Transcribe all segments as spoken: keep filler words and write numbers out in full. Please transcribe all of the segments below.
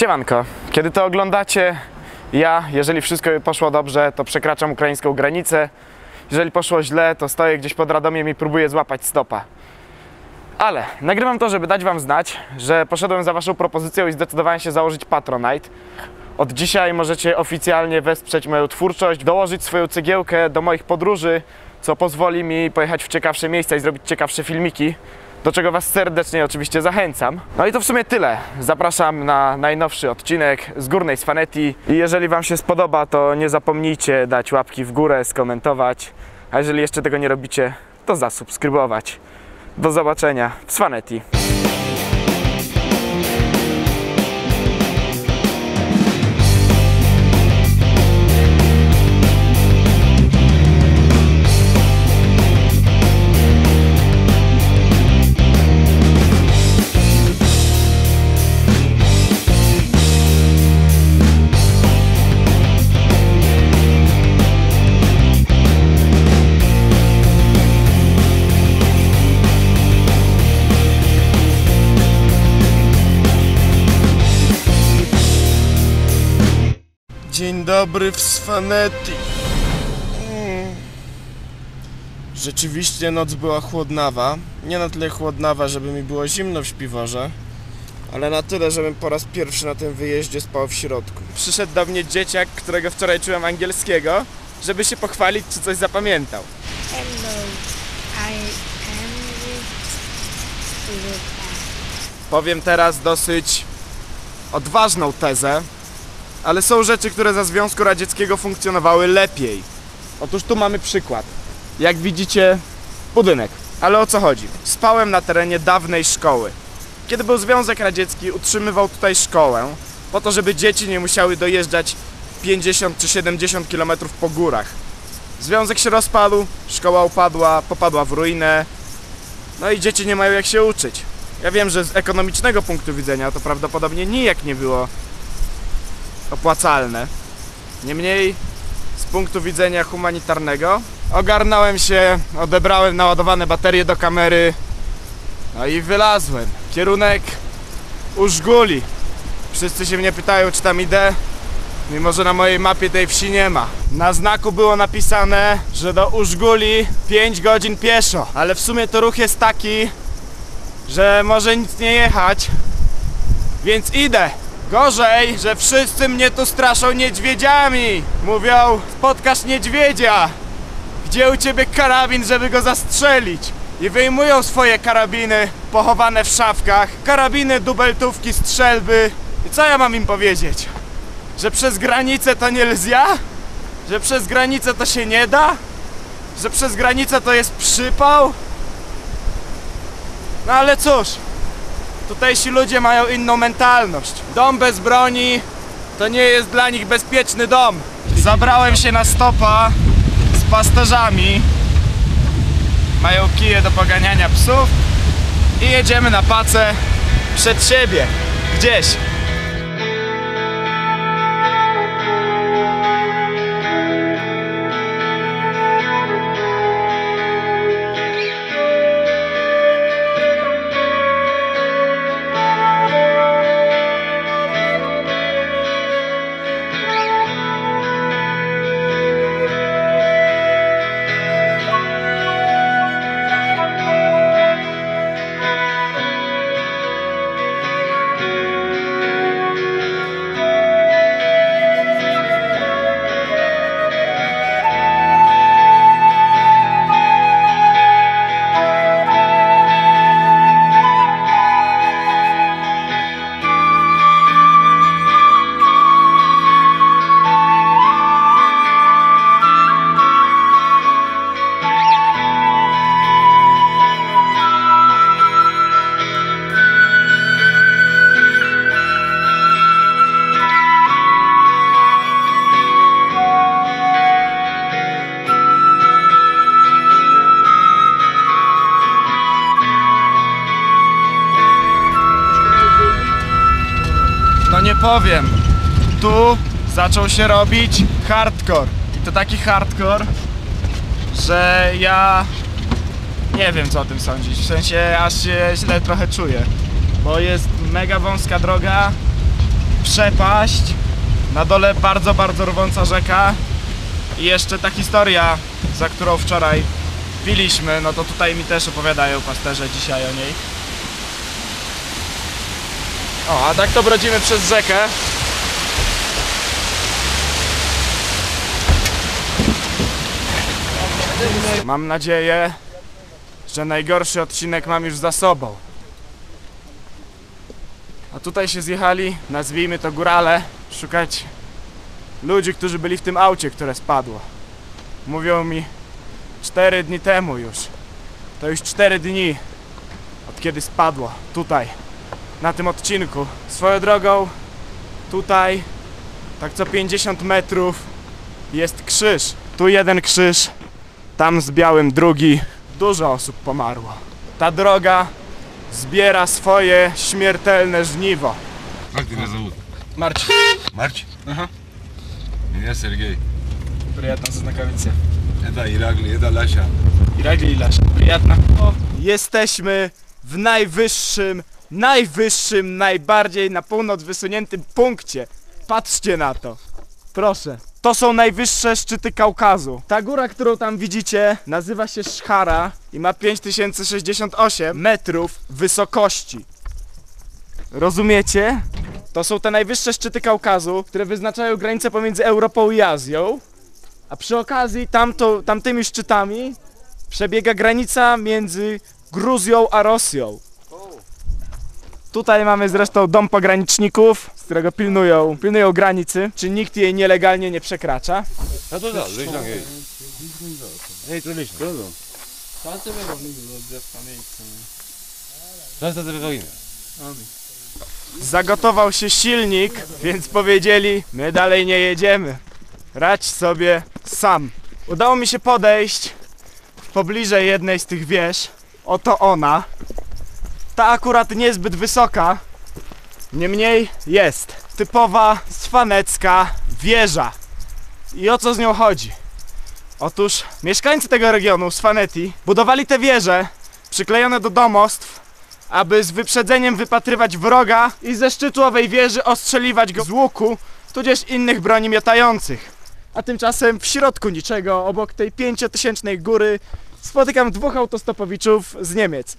Siemanko, kiedy to oglądacie, ja, jeżeli wszystko poszło dobrze, to przekraczam ukraińską granicę. Jeżeli poszło źle, to stoję gdzieś pod Radomiem i próbuję złapać stopa. Ale nagrywam to, żeby dać wam znać, że poszedłem za waszą propozycją i zdecydowałem się założyć Patronite. Od dzisiaj możecie oficjalnie wesprzeć moją twórczość, dołożyć swoją cegiełkę do moich podróży, co pozwoli mi pojechać w ciekawsze miejsca i zrobić ciekawsze filmiki, do czego was serdecznie oczywiście zachęcam. No i to w sumie tyle. Zapraszam na najnowszy odcinek z Górnej Sfaneti i jeżeli wam się spodoba, to nie zapomnijcie dać łapki w górę, skomentować, a jeżeli jeszcze tego nie robicie, to zasubskrybować. Do zobaczenia w Sfaneti. Dzień dobry w Sfaneti. Hmm. Rzeczywiście noc była chłodnawa. Nie na tyle chłodnawa, żeby mi było zimno w śpiworze, ale na tyle, żebym po raz pierwszy na tym wyjeździe spał w środku. Przyszedł do mnie dzieciak, którego wczoraj czułem angielskiego, żeby się pochwalić, czy coś zapamiętał. Hello, I am with Powiem teraz dosyć odważną tezę, ale są rzeczy, które za Związku Radzieckiego funkcjonowały lepiej. Otóż tu mamy przykład. Jak widzicie, budynek. Ale o co chodzi? Spałem na terenie dawnej szkoły. Kiedy był Związek Radziecki, utrzymywał tutaj szkołę, po to, żeby dzieci nie musiały dojeżdżać pięćdziesiąt czy siedemdziesiąt kilometrów po górach. Związek się rozpadł, szkoła upadła, popadła w ruinę, no i dzieci nie mają jak się uczyć. Ja wiem, że z ekonomicznego punktu widzenia to prawdopodobnie nijak nie było opłacalne. Niemniej z punktu widzenia humanitarnego ogarnąłem się, odebrałem naładowane baterie do kamery, no i wylazłem. Kierunek Użguli. Wszyscy się mnie pytają, czy tam idę, mimo że na mojej mapie tej wsi nie ma. Na znaku było napisane, że do Użguli pięć godzin pieszo, ale w sumie to ruch jest taki, że może nic nie jechać, więc idę. Gorzej, że wszyscy mnie tu straszą niedźwiedziami. Mówią, spotkasz niedźwiedzia. Gdzie u ciebie karabin, żeby go zastrzelić? I wyjmują swoje karabiny pochowane w szafkach. Karabiny, dubeltówki, strzelby. I co ja mam im powiedzieć? Że przez granicę to nie lzia? Że przez granicę to się nie da? Że przez granicę to jest przypał? No ale cóż, tutejsi ludzie mają inną mentalność. Dom bez broni to nie jest dla nich bezpieczny dom. Zabrałem się na stopa z pasterzami. Mają kije do poganiania psów. I jedziemy na pacę przed siebie. Gdzieś. Nie powiem, tu zaczął się robić hardcore. I to taki hardcore, że ja nie wiem, co o tym sądzić. W sensie aż się źle trochę czuję, bo jest mega wąska droga przepaść. Na dole bardzo, bardzo rwąca rzeka. I jeszcze ta historia, za którą wczoraj piliśmy, no to tutaj mi też opowiadają pasterze dzisiaj o niej. O, a tak to brodzimy przez rzekę. Mam nadzieję, że najgorszy odcinek mam już za sobą. A tutaj się zjechali, nazwijmy to górale, szukać ludzi, którzy byli w tym aucie, które spadło. Mówią mi cztery dni temu już. To już cztery dni od kiedy spadło. Tutaj, na tym odcinku. Swoją drogą, tutaj, tak co pięćdziesiąt metrów jest krzyż. Tu jeden krzyż, tam z białym drugi. Dużo osób pomarło. Ta droga zbiera swoje śmiertelne żniwo. Как тебя зовут? Marcin. Марч? Ага. Меня Сергей. Приятно zaznakomić się. Это Иракли, это Лаша. Iragli i Lasza. Przyjatna. Jesteśmy w najwyższym, najwyższym, najbardziej na północ wysuniętym punkcie. Patrzcie na to. Proszę. To są najwyższe szczyty Kaukazu. Ta góra, którą tam widzicie, nazywa się Szchara i ma pięć tysięcy sześćdziesiąt osiem metrów wysokości. Rozumiecie? To są te najwyższe szczyty Kaukazu, które wyznaczają granicę pomiędzy Europą i Azją. A przy okazji tamto, tamtymi szczytami przebiega granica między Gruzją a Rosją. Tutaj mamy zresztą dom pograniczników, z którego pilnują, pilnują granicy, czy nikt jej nielegalnie nie przekracza. Да, да, да, лишь там, эй. Эй, ты лишь, да, да. Сейчас это выходит. Zagotował się silnik, więc powiedzieli, my dalej nie jedziemy. Radź sobie sam. Udało mi się podejść w pobliżej jednej z tych wież. Oto ona. Ta akurat niezbyt wysoka, niemniej jest. Typowa swanecka wieża. I o co z nią chodzi? Otóż mieszkańcy tego regionu, Svaneti, budowali te wieże przyklejone do domostw, aby z wyprzedzeniem wypatrywać wroga i ze szczytu owej wieży ostrzeliwać go z łuku, tudzież innych broni miotających. A tymczasem w środku niczego, obok tej pięciotysięcznej góry, spotykam dwóch autostopowiczów z Niemiec.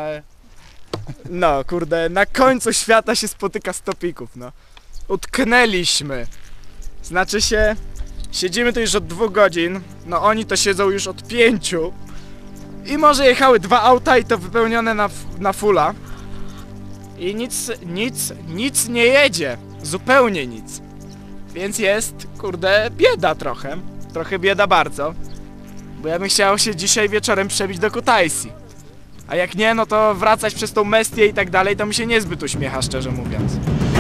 No kurde, na końcu świata się spotyka stopików, no. Utknęliśmy. Znaczy się, siedzimy tu już od dwóch godzin, no oni to siedzą już od pięciu. I może jechały dwa auta i to wypełnione na, na fulla. I nic, nic, nic nie jedzie. Zupełnie nic. Więc jest, kurde, bieda trochę. Trochę bieda bardzo. Bo ja bym chciał się dzisiaj wieczorem przebić do Kutaisi. A jak nie, no to wracać przez tą Mestię i tak dalej, to mi się niezbyt uśmiecha, szczerze mówiąc.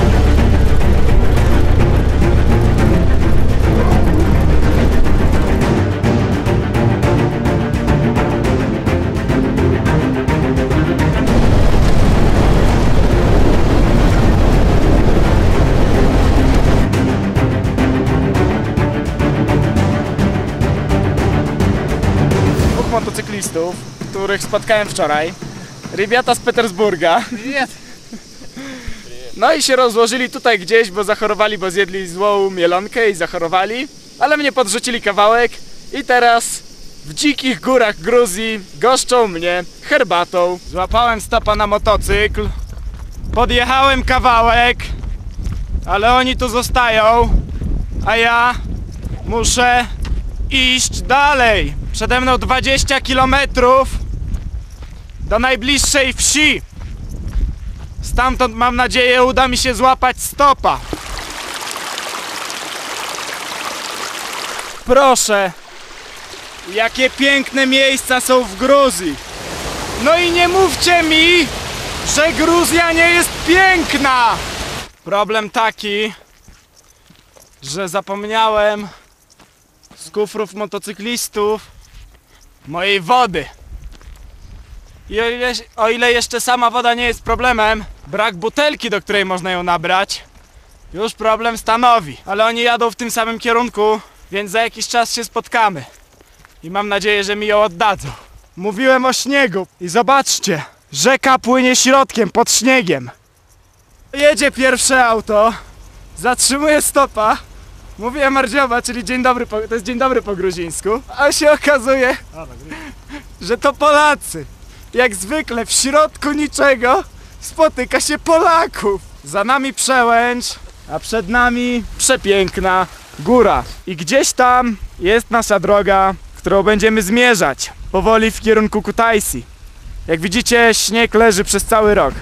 Dwóch motocyklistów, których spotkałem wczoraj. Rybiata z Petersburga. No i się rozłożyli tutaj gdzieś, bo zachorowali, bo zjedli złą mielonkę i zachorowali. Ale mnie podrzucili kawałek i teraz w dzikich górach Gruzji goszczą mnie herbatą. Złapałem stopa na motocykl. Podjechałem kawałek, ale oni tu zostają, a ja muszę iść dalej. Przede mną dwadzieścia kilometrów do najbliższej wsi. Stamtąd, mam nadzieję, uda mi się złapać stopa. Proszę, jakie piękne miejsca są w Gruzji. No i nie mówcie mi, że Gruzja nie jest piękna. Problem taki, że zapomniałem z kufrów motocyklistów mojej wody. I o ile, o ile jeszcze sama woda nie jest problemem, brak butelki, do której można ją nabrać, już problem stanowi. Ale oni jadą w tym samym kierunku, więc za jakiś czas się spotkamy. I mam nadzieję, że mi ją oddadzą. Mówiłem o śniegu i zobaczcie, rzeka płynie środkiem, pod śniegiem. Jedzie pierwsze auto Zatrzymuję stopa. Mówię Mardzioba, czyli dzień dobry, po, to jest dzień dobry po gruzińsku. A się okazuje, że to Polacy. Jak zwykle w środku niczego spotyka się Polaków. Za nami przełęcz, a przed nami przepiękna góra. I gdzieś tam jest nasza droga, którą będziemy zmierzać powoli w kierunku Kutaisi. Jak widzicie, śnieg leży przez cały rok.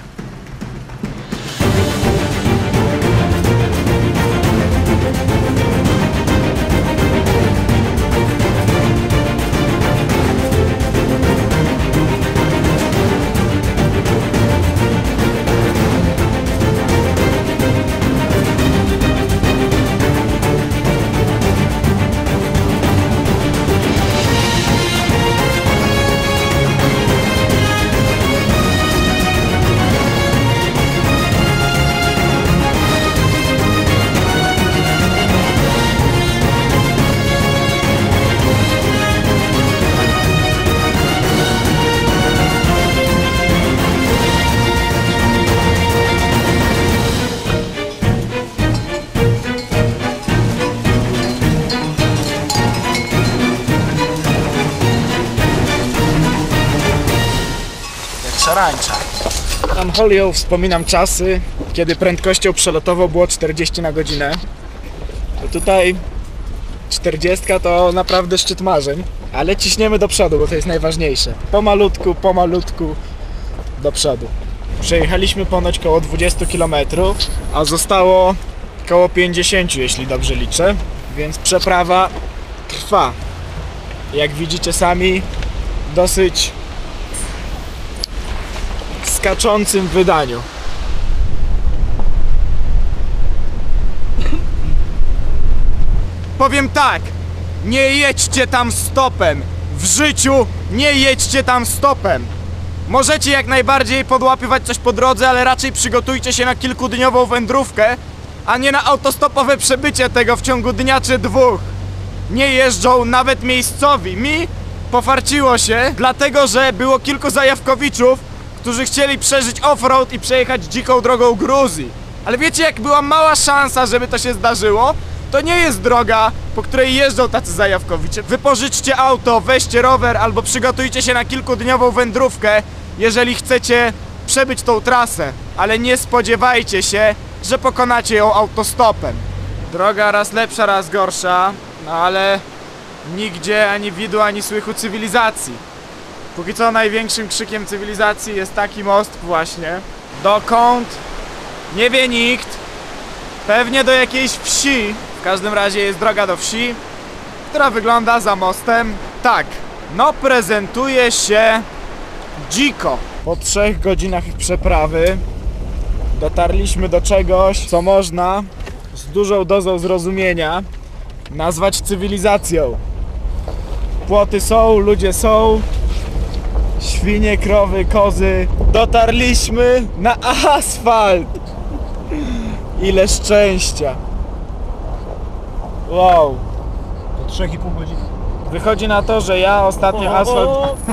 Szarańcza. Tam Holią wspominam czasy, kiedy prędkością przelotową było czterdzieści na godzinę. A tutaj czterdzieści to naprawdę szczyt marzeń, ale ciśniemy do przodu, bo to jest najważniejsze. Pomalutku, pomalutku do przodu. Przejechaliśmy ponoć koło dwadzieścia kilometrów, a zostało koło pięćdziesiąt, jeśli dobrze liczę, więc przeprawa trwa. Jak widzicie sami, dosyć skaczącym wydaniu. Powiem tak, nie jedźcie tam stopem. W życiu nie jedźcie tam stopem. Możecie jak najbardziej podłapywać coś po drodze, ale raczej przygotujcie się na kilkudniową wędrówkę, a nie na autostopowe przebycie tego w ciągu dnia czy dwóch. Nie jeżdżą nawet miejscowi. Mi pofarciło się, dlatego że było kilku zajawkowiczów, którzy chcieli przeżyć offroad i przejechać dziką drogą Gruzji. Ale wiecie, jak była mała szansa, żeby to się zdarzyło? To nie jest droga, po której jeżdżą tacy zajawkowicze. Wypożyczcie auto, weźcie rower albo przygotujcie się na kilkudniową wędrówkę, jeżeli chcecie przebyć tą trasę. Ale nie spodziewajcie się, że pokonacie ją autostopem. Droga raz lepsza, raz gorsza, no ale nigdzie ani widu, ani słychu cywilizacji. Póki co największym krzykiem cywilizacji jest taki most właśnie. Dokąd? Nie wie nikt. Pewnie do jakiejś wsi. W każdym razie jest droga do wsi, która wygląda za mostem tak. No prezentuje się dziko. Po trzech godzinach przeprawy dotarliśmy do czegoś, co można z dużą dozą zrozumienia nazwać cywilizacją. Płoty są, ludzie są, świnie, krowy, kozy. Dotarliśmy na asfalt. Ile szczęścia. Wow. To trzy i pół godziny. Wychodzi na to, że ja ostatnio asfalt...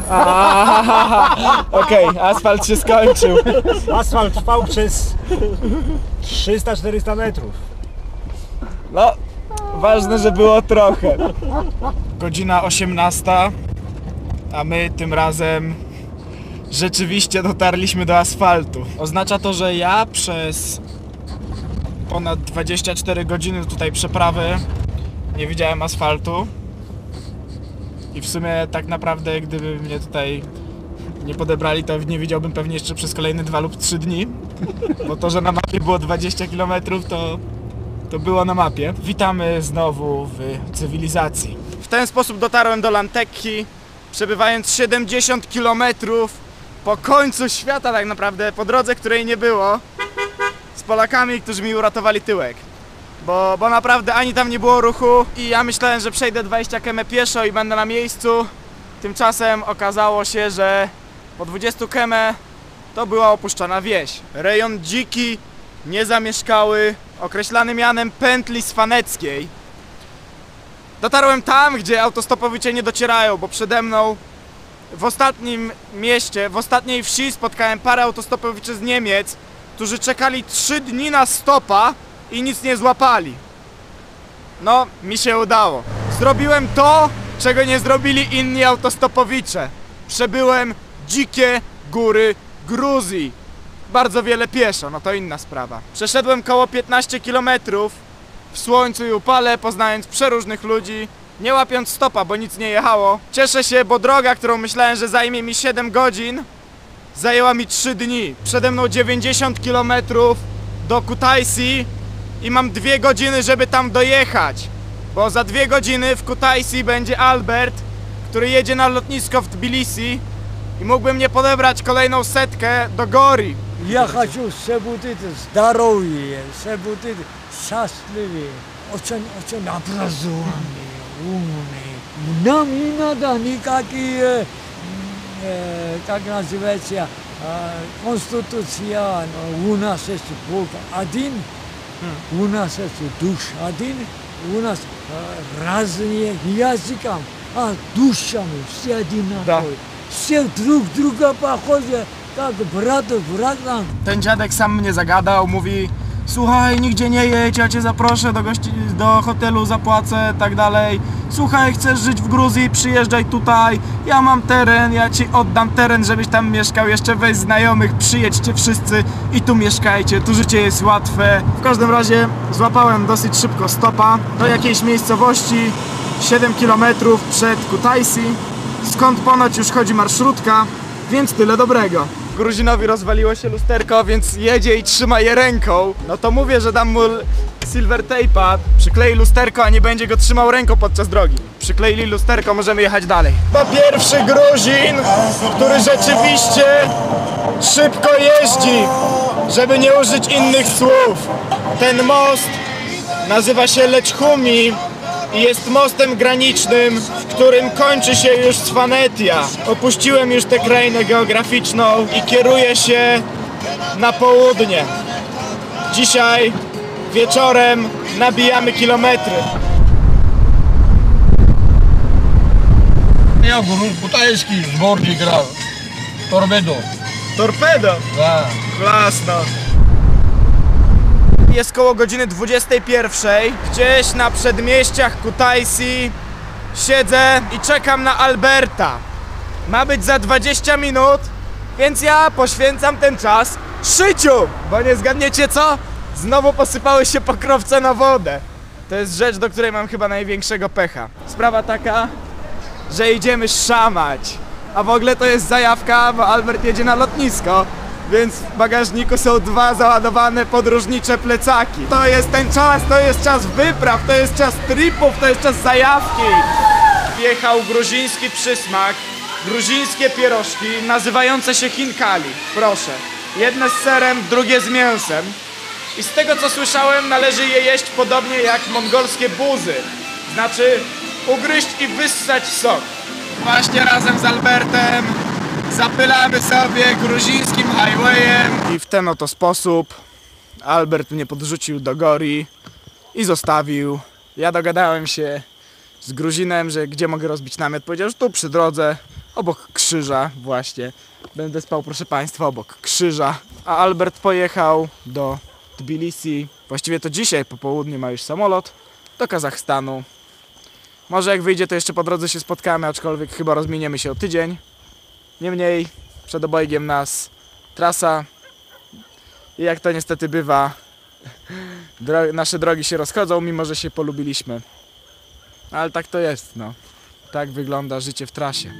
Okej, okay, asfalt się skończył. Asfalt trwał przez trzysta czterysta metrów. No, ważne, że było trochę. Godzina osiemnasta, a my tym razem rzeczywiście dotarliśmy do asfaltu. Oznacza to, że ja przez ponad dwadzieścia cztery godziny tutaj przeprawy nie widziałem asfaltu. I w sumie tak naprawdę, gdyby mnie tutaj nie podebrali, to nie widziałbym pewnie jeszcze przez kolejne dwa lub trzy dni. Bo to, że na mapie było dwadzieścia kilometrów, to, to było na mapie. Witamy znowu w cywilizacji. W ten sposób dotarłem do Lantekki, przebywając siedemdziesiąt kilometrów po końcu świata tak naprawdę, po drodze, której nie było, z Polakami, którzy mi uratowali tyłek. Bo, bo naprawdę ani tam nie było ruchu i ja myślałem, że przejdę dwadzieścia kilometrów pieszo i będę na miejscu. Tymczasem okazało się, że po dwudziestu kilometrach to była opuszczona wieś. Rejon dziki, niezamieszkały, określany mianem pętli swaneckiej. Dotarłem tam, gdzie autostopowicze nie docierają, bo przede mną w ostatnim mieście, w ostatniej wsi spotkałem parę autostopowiczy z Niemiec, którzy czekali trzy dni na stopa, i nic nie złapali. No, mi się udało. Zrobiłem to, czego nie zrobili inni autostopowicze. Przebyłem dzikie góry Gruzji. Bardzo wiele pieszo, no to inna sprawa. Przeszedłem koło piętnaście kilometrów w słońcu i upale, poznając przeróżnych ludzi, nie łapiąc stopa, bo nic nie jechało. Cieszę się, bo droga, którą myślałem, że zajmie mi siedem godzin, zajęła mi trzy dni. Przede mną dziewięćdziesiąt kilometrów do Kutaisi i mam dwie godziny, żeby tam dojechać. Bo za dwie godziny w Kutaisi będzie Albert, który jedzie na lotnisko w Tbilisi i mógłby mnie podebrać kolejną setkę do Gori. Я хочу, все будет здоровые, все будет счастливые, очень, очень образованные, умные. Нам не надо никакие, э, как называется, э, конституция. У нас есть Бог один, у нас есть душ один, у нас э, разные языки, а душами все одинаковые. Все друг друга похожи. Tak, brat, brat nam. Ten dziadek sam mnie zagadał, mówi: słuchaj, nigdzie nie jedź, ja cię zaproszę do, gości do hotelu, zapłacę, tak dalej. Słuchaj, chcesz żyć w Gruzji, przyjeżdżaj tutaj, ja mam teren, ja ci oddam teren, żebyś tam mieszkał, jeszcze weź znajomych, przyjedźcie wszyscy i tu mieszkajcie, tu życie jest łatwe. W każdym razie złapałem dosyć szybko stopa do jakiejś miejscowości siedem kilometrów przed Kutaisi, skąd ponoć już chodzi marszrutka, więc tyle dobrego. Gruzinowi rozwaliło się lusterko, więc jedzie i trzyma je ręką. No to mówię, że dam mu silver tape'a, przyklei lusterko, a nie będzie go trzymał ręką podczas drogi. Przykleili lusterko, możemy jechać dalej. To pierwszy Gruzin, który rzeczywiście szybko jeździ, żeby nie użyć innych słów. Ten most nazywa się Lechumi i jest mostem granicznym, w którym kończy się już Svanetia. Opuściłem już tę krainę geograficzną i kieruję się na południe. Dzisiaj wieczorem nabijamy kilometry. Ja Kutański zbornik grał. Torpedo. Torpedo? Tak. Klasno. Jest koło godziny dwudziestej pierwszej. Gdzieś na przedmieściach Kutaisi siedzę i czekam na Alberta. Ma być za dwadzieścia minut, więc ja poświęcam ten czas szyciu. Bo nie zgadniecie co? Znowu posypały się pokrowce na wodę. To jest rzecz, do której mam chyba największego pecha. Sprawa taka, że idziemy szamać. A w ogóle to jest zajawka, bo Albert jedzie na lotnisko. Więc w bagażniku są dwa załadowane podróżnicze plecaki. To jest ten czas, to jest czas wypraw, to jest czas tripów, to jest czas zajawki. Wjechał gruziński przysmak, gruzińskie pierożki nazywające się chinkali. Proszę, jedne z serem, drugie z mięsem. I z tego co słyszałem, należy je jeść podobnie jak mongolskie buzy. Znaczy ugryźć i wyssać sok. Właśnie razem z Albertem zapylamy sobie gruzińskim highwayem. I w ten oto sposób Albert mnie podrzucił do Gori i zostawił. Ja dogadałem się z Gruzinem, że gdzie mogę rozbić namiot. Powiedział, że tu przy drodze, obok krzyża właśnie. Będę spał, proszę państwa, obok krzyża. A Albert pojechał do Tbilisi. Właściwie to dzisiaj po południu ma już samolot do Kazachstanu. Może jak wyjdzie, to jeszcze po drodze się spotkamy, aczkolwiek chyba rozminiemy się o tydzień. Niemniej przed obojgiem nas trasa i jak to niestety bywa, dro nasze drogi się rozchodzą, mimo że się polubiliśmy. Ale tak to jest, no. Tak wygląda życie w trasie.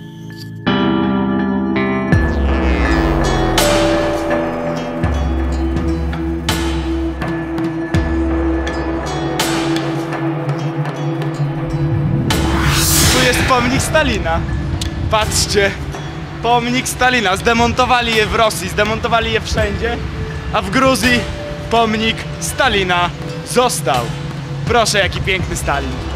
Tu jest pomnik Stalina. Patrzcie. Pomnik Stalina. Zdemontowali je w Rosji, zdemontowali je wszędzie, a w Gruzji pomnik Stalina został. Proszę, jaki piękny Stalin.